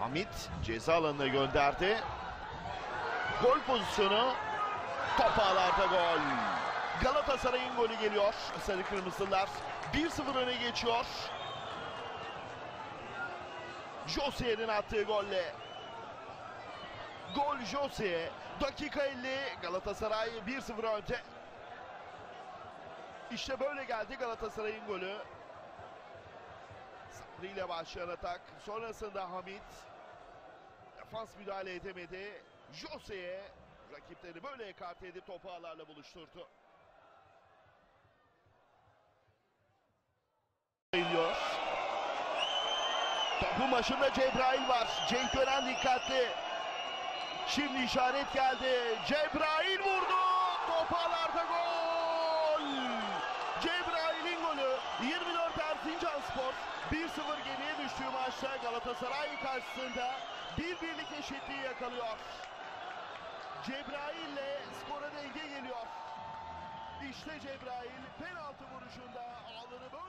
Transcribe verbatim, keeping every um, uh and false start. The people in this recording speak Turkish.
Hamit ceza alanına gönderdi. Gol pozisyonu. Top ağlarda gol. Galatasaray'ın golü geliyor. Sarı Kırmızılar bir sıfır öne geçiyor. Jose'nin attığı golle. Gol Jose. Dakika elli. Galatasaray bir sıfır önde. İşte böyle geldi Galatasaray'ın golü. Sabri ile başlayan atak. Sonrasında Hamit. Defans müdahale edemedi. Jose'ye rakipleri böyle ekarte edip topu ağlarla buluşturdu. Topun başında Cebrail var. Cenk Gören dikkatli. Şimdi işaret geldi. Cebrail vurdu. Top ağlarda gol. Cebrail'in golü. yirmi dört Erzincanspor bir sıfır geriye düştüğü maçta Galatasaray karşısında bir birlik eşitliği yakalıyor. Cebrail ile skora denge geliyor. İşte Cebrail penaltı vuruşunda ağları böyle